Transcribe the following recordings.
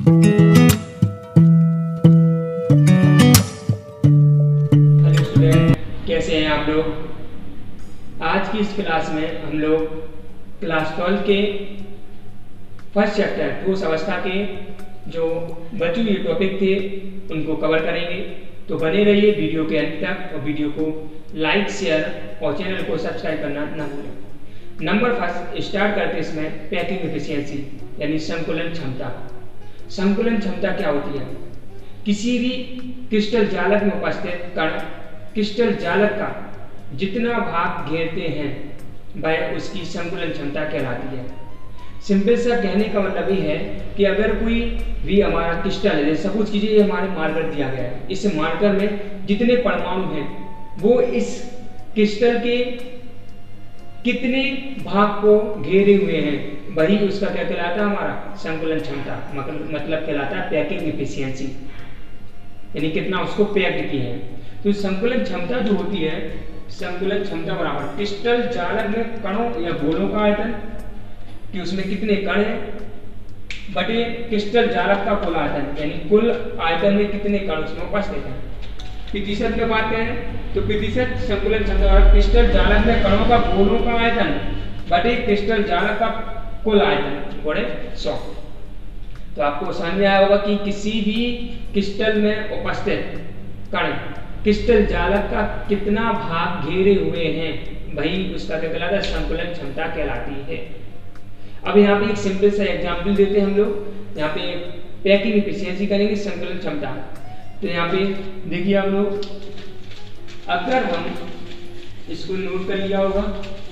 Hello student, कैसे हैं आप लोग। आज की इस क्लास में हम लोग क्लास 12 के फर्स्ट चैप्टर ठोस अवस्था के जो बचे हुए टॉपिक थे उनको कवर करेंगे। तो बने रहिए वीडियो के अंत तक और वीडियो को लाइक, शेयर और चैनल को सब्सक्राइब करना ना भूलें। नंबर फर्स्ट स्टार्ट करते इसमें पैकिंग एफिशिएंसी यानी संकुलन क्षमता। संकुलन क्षमता क्या होती है? किसी भी क्रिस्टल जालक में उपस्थित कण क्रिस्टल जालक का जितना भाग घेरते हैं वह उसकी संकुलन क्षमता कहलाती है। सिंपल सा कहने का मतलब ये है कि अगर कोई भी हमारा क्रिस्टल है, सपोज कीजिए ये हमारे मार्कर दिया गया है, इस मार्कर में जितने परमाणु हैं वो इस क्रिस्टल के कितने भाग को घेरे हुए हैं, वही उसका क्या कहलाता है? हमारा संकुलन क्षमता मतलब कहलाता है पैकिंग एफिशिएंसी, यानी कितना उसको पैक्ड किए हैं। तो संकुलन क्षमता जो होती है, संकुलन क्षमता बराबर क्रिस्टल जालक में कणों या गोलों का आयतन कि उसमें कितने कण हैं बटे क्रिस्टल जालक का कुल आयतन, यानी कुल आयतन में कितने कण उसमें उपस्थित हैं। प्रतिशत में बात करें तो प्रतिशत संकुलन क्षमता क्रिस्टल जालक में कणों का गोलों का आयतन बटे क्रिस्टल जालक का कुल आयतन बड़े 100। तो आपको समझ में आया होगा कि किसी भी क्रिस्टल में उपस्थित कण क्रिस्टल जालक का कितना भाग घेरे हुए हैं वही उसका क्या कहलाता है? संकुलन क्षमता कहलाती है। अब यहाँ पे एक सिंपल सा एग्जाम्पल देते हैं हम लोग। यहाँ पे पैकिंग एफिशिएंसी करेंगे संकुलन क्षमता। तो यहाँ पे देखिए आप लोग, अगर हम इसको नोट कर लिया होगा,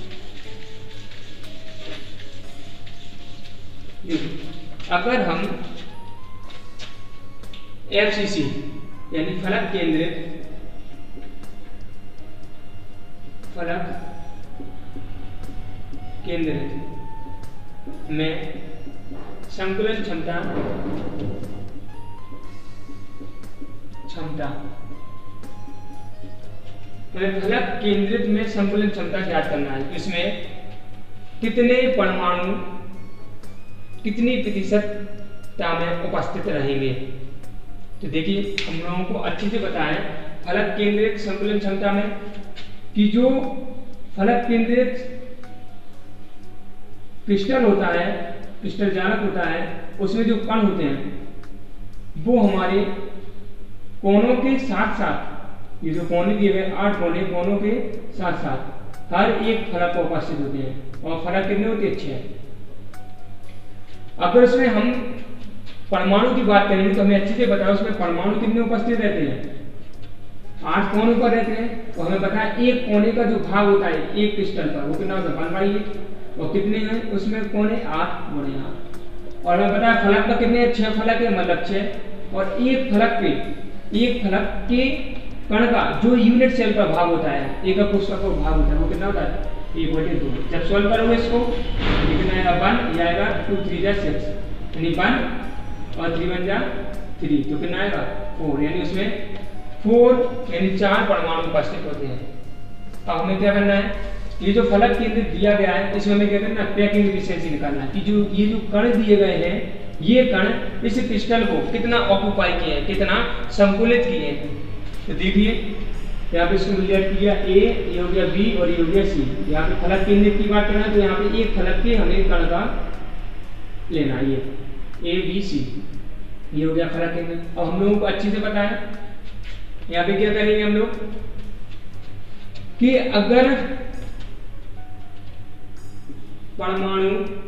अगर हम FCC यानी फलक केंद्रित में संकुलन क्षमता फलक केंद्रित में संकुलन क्षमता ज्ञात करना है। इसमें कितने परमाणु कितनी प्रतिशतता में उपस्थित रहेंगे। तो देखिए हम लोगों को अच्छे से बताएं फलक केंद्रित संकुलन क्षमता में कि जो फलक केंद्रित क्रिस्टल होता है, क्रिस्टल जालक होता है, उसमें जो कण होते हैं वो हमारे कोनों के साथ साथ, ये जो कोने दिए गए 8 कोनों के साथ साथ हर एक फलक को उपस्थित होते हैं। और फलक कितने होते हैं? 6। अगर उसमें हम परमाणु की बात करेंगे तो हमें अच्छे से बताओ उसमें परमाणु कितने उपस्थित रहते हैं? 8 कोनों पर रहते हैं। तो हमें पता है एक कोने का जो भाग होता है एक क्रिस्टल का वो कितना होता है? 1/8। और कितने हैं उसमें कोने? 8 गुणे 8। और हमें पता है फलक का कितने? 6 फलक है, मतलब 6। और एक फलक के कण का जो यूनिट सेल का भाग होता है, एक कोशिका का भाग होता है, वो कितना होता है? 1/2। जब सॉल्व करोगे इसको कितना आएगा? 1, ये आएगा 2 3 जा 6, यानी 1 और 3 1 जा 3, तो कितना आएगा? 4। यानी उसमें 4 यानी 4 परमाणु उपस्थित होते हैं। अब हमें क्या करना है? ये जो फलक केंद्र दिया गया है इसमें हमें क्या करना है? पैकिंग एफिशिएंसी निकालना है कि जो ये जो कण दिए गए हैं ये कण इस क्रिस्टल को कितना ऑक्यूपाई किए हैं, कितना संकुलित किए हैं। तो देखिए यहाँ पे इसको क्लियर किया, ये हो गया B और ये हो गया C। यहाँ पे फलक केंद्र की बात करना है तो यहाँ पे एक फलक के हमें कण का लेना है, ये A B C, ये हो गया फलक केंद्र। अब हम लोगों को अच्छे से पता है यहाँ पे क्या करेंगे हम लोग कि अगर परमाणु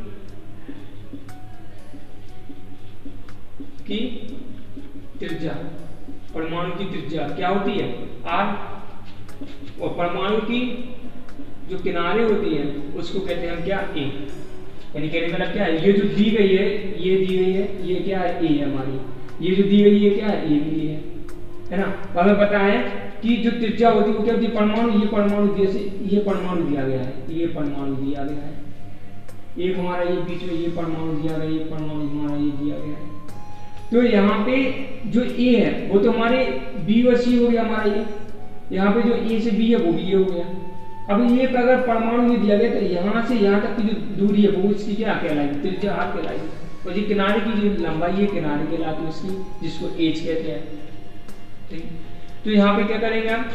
की त्रिज्या क्या होती है? R, और परमाणु की जो किनारे होती हैं उसको कहते हैं हम क्या? A। यानी कहने का मतलब क्या है? ये जो दी गई है, ये दी गई है, ये क्या है? A है हमारी। ये जो दी गई है क्या है? A भी है ना। तो हमें पता है कि जो त्रिज्या होती है वो क्या होती है? परमाणु, ये परमाणु जैसे ये परमाणु दिया गया है, ये परमाणु दिया गया है, एक हमारा ये बीच में ये परमाणु दिया गया, ये परमाणु हमारा ये दिया गया है। तो यहाँ पे जो A है वो तो हमारे B और C हो गया हमारा ये, यहाँ पे जो A से B है वो भी ये हो गया। अब ये अगर परमाणु ये दिया गया तो यहाँ से यहाँ तक की जो दूरी है वो इसकी क्या कहलाएगी? त्रिज्या R कहलाएगी। और ये किनारे की जो लंबाई है किनारे के लाते इसकी, जिसको एज कहते हैं। ठीक, तो यहाँ पे क्या करेंगे हम,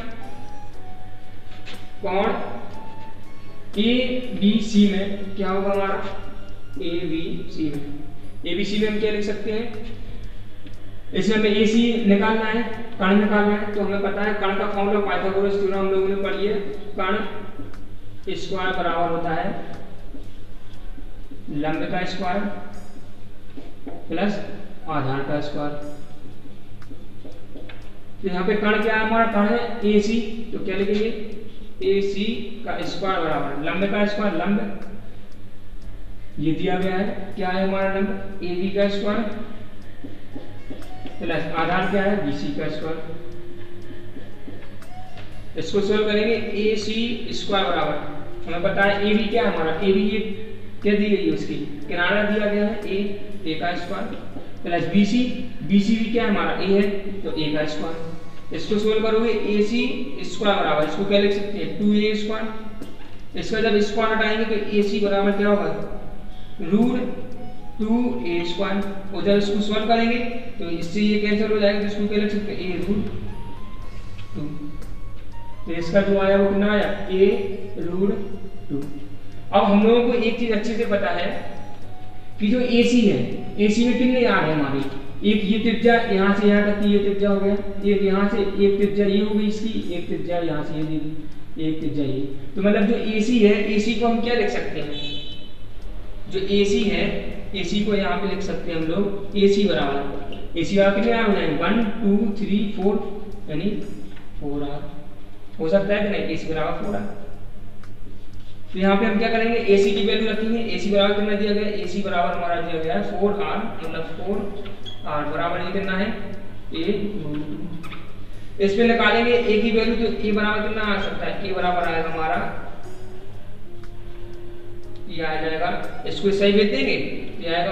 कोण ABC में क्या होगा हमारा, ABC में हम क्या लिख सकते हैं, इसमें हमें AC निकालना है, कण निकालना है। तो हमें पता है कण का फॉर्मूला पाइथागोरस थ्योरम हम लोगों ने पढ़ी है, कण स्क्वायर बराबर होता है लंब का स्क्वायर प्लस आधार का स्क्वायर। तो यहाँ पे कण क्या है हमारा, कण है AC, तो क्या लिखेंगे AC का स्क्वायर बराबर लंब का स्क्वायर, लंब ये दिया गया है, क्या है हमारा लंब AB का स्क्वायर प्लस आधार क्या है BC का स्क्वायर। इसको सोल्व करेंगे, AC स्क्वायर बराबर हमें पता है AB क्या है हमारा, AB ये क्या दी गई है उसकी किनारा दिया गया है A का स्क्वायर प्लस BC भी क्या है हमारा A है, तो A का स्क्वायर। इसको सोल्व करोगे AC स्क्वायर बराबर, इसको क्या लिख सकते हैं 2A स्क्वायर। इसका जब स्क्वायर हटाएंगे तो AC बराबर क्या होगा √2A स्क्वायर। और जब इसको सॉल्व करेंगे तो इससे ये कैंसिल हो जाएगा, तो इसको क्या लिख सकते हैं A√2। तो इसका जो आया वो कितना आया A√2। अब हम लोगों को एक चीज अच्छे से पता है कि जो AC है, AC में कितने यार्ड है हमारी, एक ये त्रिज्या यहाँ से यहाँ तक की ये त्रिज्या हो गया, एक यहाँ से एक त्रिज्या ये हो गई इसकी, एक त्रिज्या यहाँ से ये दी गई, एक त्रिज्या ये। तो मतलब जो AC है, AC को हम क्या लिख सकते हैं, जो AC है AC को यहाँ पे लिख सकते हैं हम लोग AC बराबर कितने यार्ड हो जाएंगे 1 2 3 4 यानी 4R हो सकता है कि नहीं, AC बराबर 4R। तो यहाँ पे हम क्या करेंगे AC की वैल्यू रखेंगे, AC बराबर कितना दिया गया है, AC बराबर हमारा दिया गया है 4R, मतलब 4R बराबर ये कितना है A√2। इस पे निकालेंगे A की वैल्यू, तो A बराबर कितना आ सकता है, A बराबर आएगा हमारा ये आ जाएगा, इसको सही भेज देंगे ये आएगा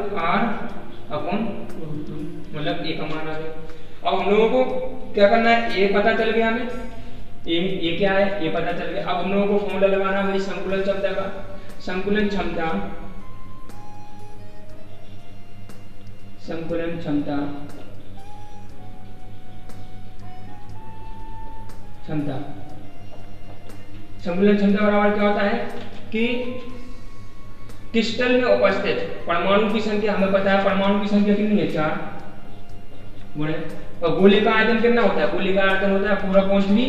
4R/√2, मतलब A का मान आ गया। अब हम लोगों को क्या करना है, A पता चल गया हमें, ये क्या है ये पता चल गया। अब हम लोगों को फॉर्मूला लगाना है भाई संकुलन क्षमता का, संकुलन क्षमता बराबर क्या होता है कि क्रिस्टल में उपस्थित परमाणु की संख्या, हमें पता है परमाणु की संख्या कितनी है 4 गुणे, और गोले का आयतन कितना होता है, गोले का आयतन होता है 4/3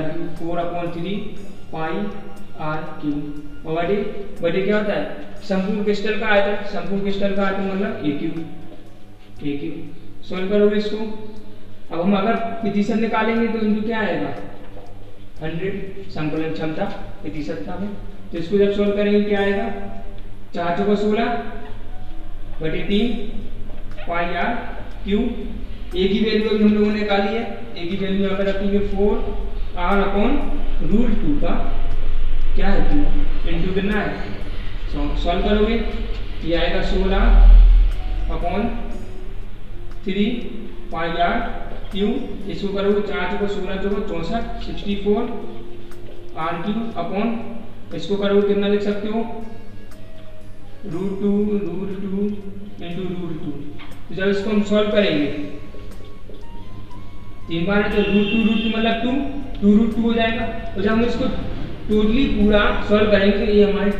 πr3 और बटे क्या होता है संपूर्ण क्रिस्टल का आयतन, मतलब AQ। सोल्व करोगे इसको, अब हम अगर प्रतिशत निकालेंगे तो इनका क्या आएगा 100 संकुलन क्षमता प्रतिशत का है। तो इसको जब सोल्व करेंगे क्या आएगा 4 × 16/3 πr3। A की वैल्यू अभी हम लोगों ने निकाली है, A की वैल्यू यहाँ पे रखेंगे 4R/√2 का क्या है 2 इंटू कितना है, सॉल्व करोगे ये आएगा 16/3 πr3। इसको करोगे 4 × 16 = 64 64 R3 अपॉन इसको करोगे कितना लिख सकते हो √2 इंटू √2। तो जब इसको हम सॉल्व करेंगे 3 बार है तो √2 मतलब 2 हो जाएगा। और जब हम इसको टोटली पूरा सॉल्व करेंगे तो ये हमारे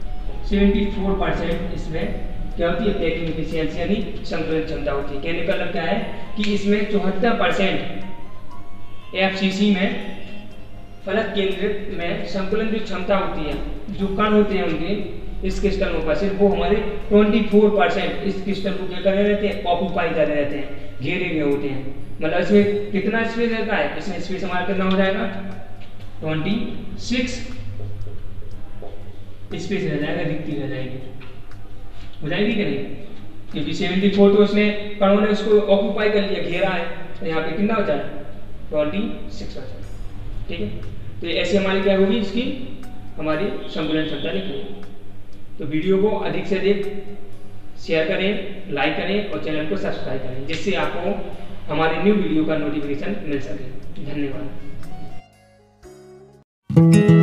74% इसमें क्या होती है पैकिंग एफिशिएंसी यानी संकलन क्षमता होती है। कहने का मतलब क्या है कि इसमें 74% FCC में फलक केंद्रित में संकुलन जो क्षमता होती है, जो कण होते हैं उनके इस क्रिस्टल में उपस्थित, वो हमारे 24% इस क्रिस्टल को क्या कर रहे रहते हैं, ऑक्यूपाई कर रहे रहते हैं, घेरे हुए होते हैं। मतलब इसमें कितना स्पेस रहता है, इसमें स्पेस हमारा कितना हो जाएगा 26 स्पेस रह जाएगा, रिक्ति रह जाएगी, हो जाएगी कि नहीं, क्योंकि 74 तो उसने कणों ने उसको ऑक्यूपाई कर लिया, घेरा है, तो यहाँ पे कितना होता है 26 होता है। ठीक है, तो ऐसे हमारी क्या होगी इसकी हमारी संकुलन क्षमता निकलेगी। तो वीडियो को अधिक से अधिक शेयर करें, लाइक करें और चैनल को सब्सक्राइब करें, जिससे आपको हमारी न्यू वीडियो का नोटिफिकेशन मिल सके। धन्यवाद।